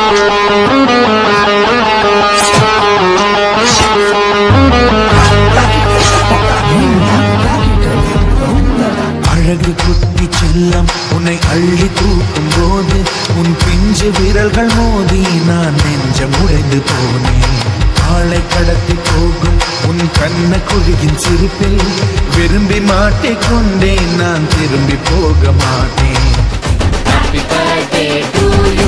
அழகு குட்டி செல்லம் உன்னை அள்ளி தூக்கும் போது உன் பிஞ்சு விரல்கள் மோதி நான் நெஞ்சம் உடைந்து போனேன். ஆளை கடத்தி போகும் உன் கண்ண குழியின் சிரிப்பில் விரும்பி மாட்டிக்கொண்டேன், நான் திரும்பி போக மாட்டேன். Happy birthday to you.